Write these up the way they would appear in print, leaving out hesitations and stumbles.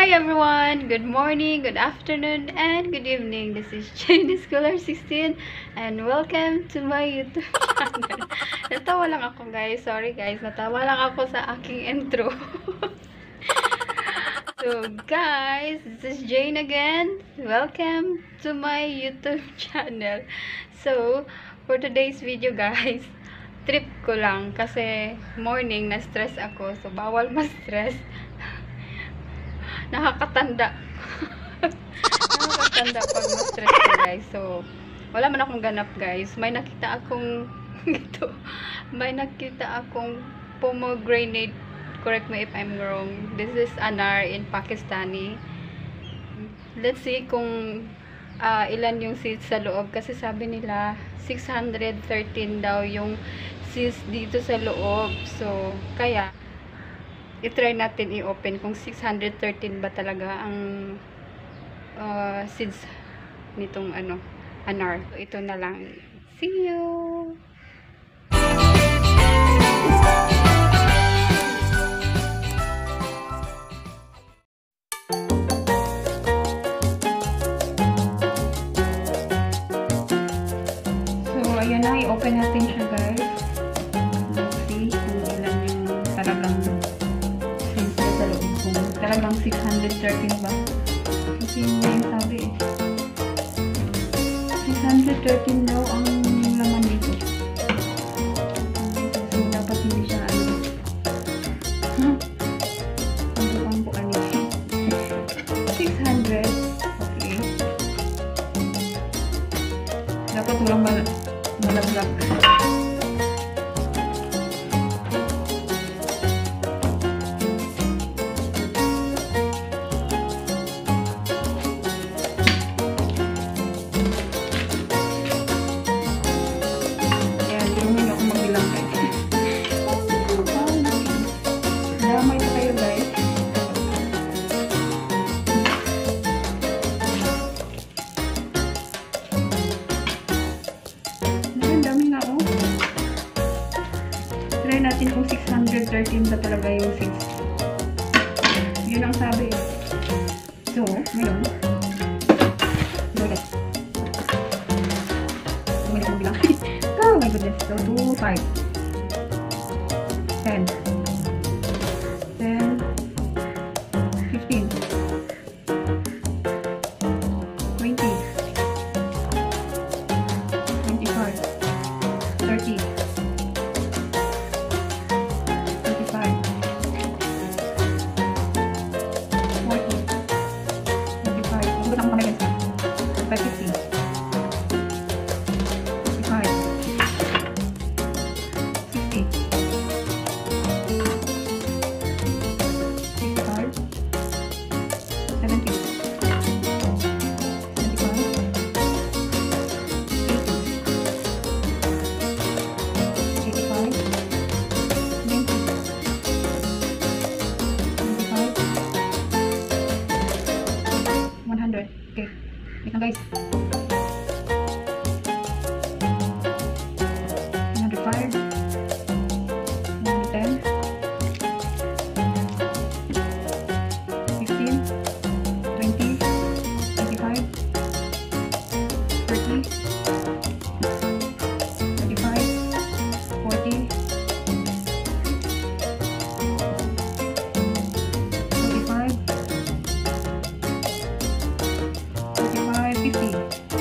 Hi everyone! Good morning, good afternoon, and good evening. This is Chinese Scholar 16 and welcome to my YouTube channel. Natawa lang ako guys. Sorry guys, natawa lang ako sa aking intro. So guys, this is Jane again. Welcome to my YouTube channel. So, for today's video guys, trip ko lang kasi morning na-stress ako. So, bawal ma-stress. Nakakatanda. Nakakatanda pag ma-stress ko guys. So, wala man akong ganap guys. May nakita akong ito. May nakita akong pomegranate. Correct me if I'm wrong. This is anar in Pakistani. Let's see kung ilan yung seeds sa loob. Kasi sabi nila 613 daw yung seeds dito sa loob. So, kaya i-try natin i-open kung 613 ba talaga ang seeds nitong anar. So, ito na lang. See you! So, ayan na. I-open natin siya guys. Let's see kung ilan yung talagang talagang 613 ba? Kasi yun yung sabi eh. 613 daw ang laman dito. So, dapat hindi siya ang bukang po 600. Okay. Dapat walang malaglag. Try natin kung 613 ba talaga yung 6. Yun ang sabi. So, ngayon. Oh my goodness. So, 2, 5. 10. 10. 15. 20. 25. 30. 100. Okay. Wait lang guys. 105. 110. 15. 20. 25. 30. 35. 40. 45. 50.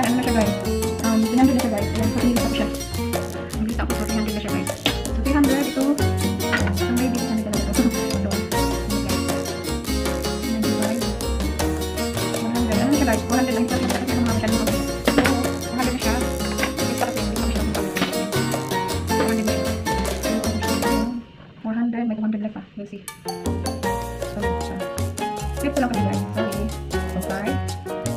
ano na siya guys. 300 na siya guys. Ayan, 40 ako siya. Ang lista ko 300 na siya guys. So 300 ito. Ang may bigyan na talaga ito. So, ano guys. 100. Ano na siya guys? 100 lang ito. Kasi ano mga masyadong mabili. So, 100 na siya. Lista kasi hindi ko siya magpapagod. 100 na siya. 400. May 200 left pa. We'll see. So, flip ko lang kasi guys. Sorry. So, 5.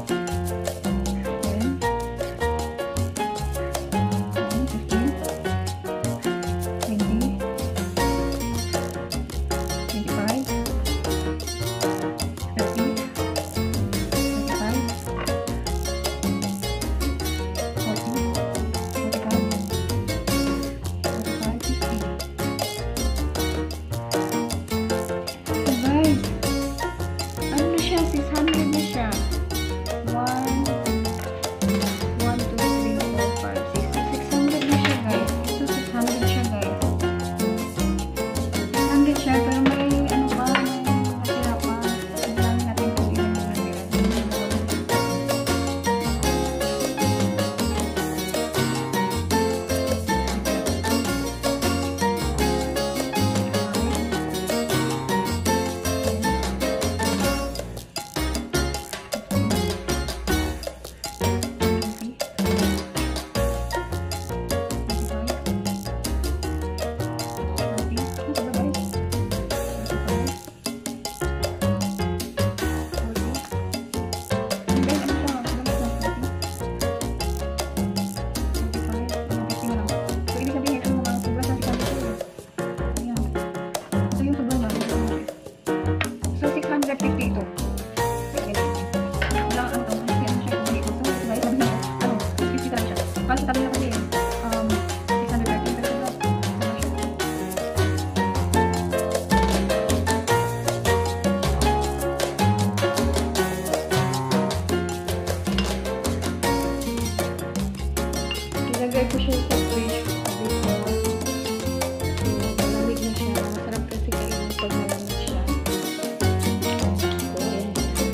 Ilagay ko siya sa fridge before. So, malamig na siya. Masarap kasi kainin pag malamig siya. So, ayan.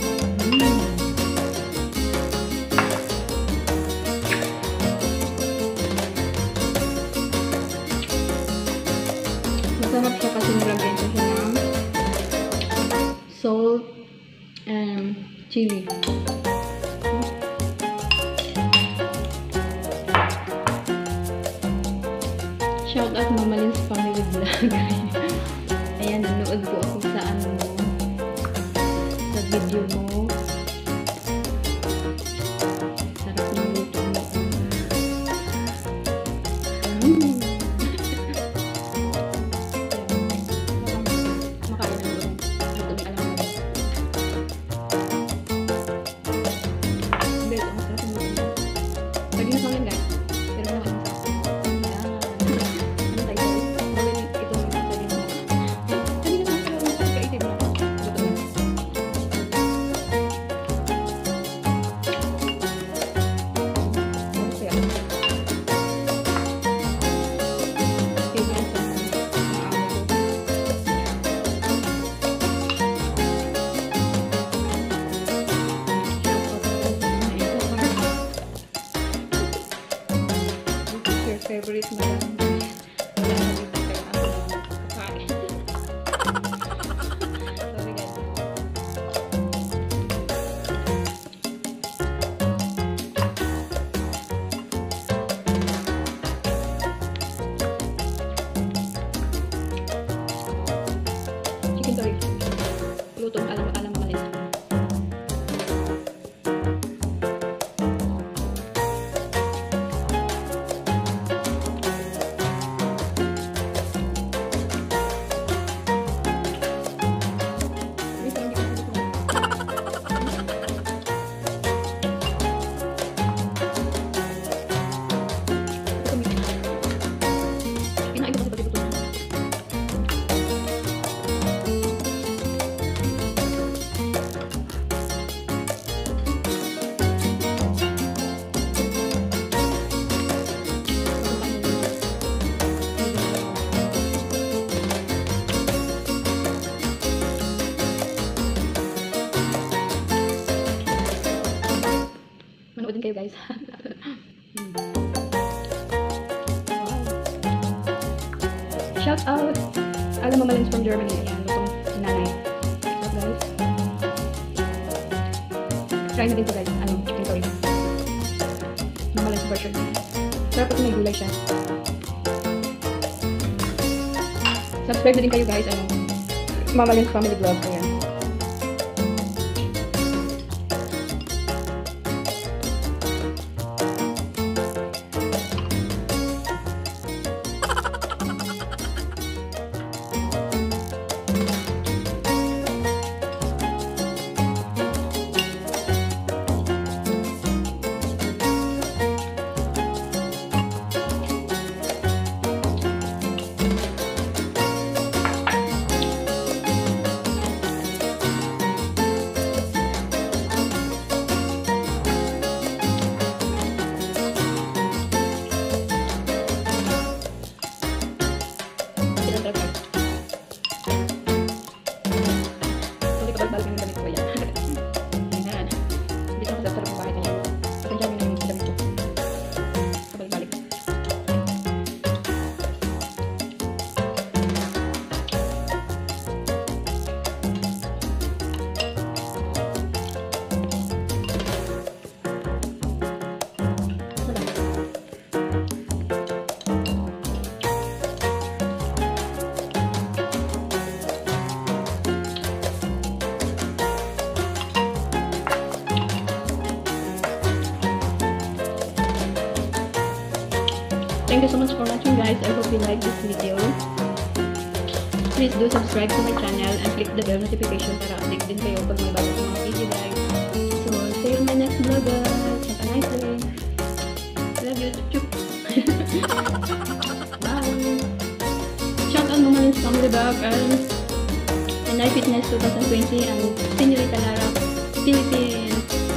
Masarap siya kasi nilagyan ko siya ng salt and chili. Shout out Mama Lynn's Family Vlog. Ayan, nanood po ako sa ano mo, sa video mo. Sarap ng luto mo. Makain na doon. Luto ni alam mo. Hindi, ito masarap ng luto. Pwede na sa akin guys. Pero na kayo sa akin. Favorite madam. Sorry guys. Chicken curry. Lutong alam malit. Manood din kayo guys. Shout out! Alam Mama Lens from Germany. Ayan, lutong si nanay. So guys. Try na din to guys. Chicken curry. Mama Lens version. Sarap at may gulay siya. Subscribe na din kayo guys. Mama Lens Family Vlog. Ayan. Thank you so much for watching guys. I hope you like this video. Please do subscribe to my channel and click the bell notification para update din kayo pag may bago mga video guys. So, see you in my next vlog guys. Have a nice day. Love you. Chup. Bye. Shout out Mama Lens Family Vlog and I Fitness 2020 and Senorita Lara Philippines.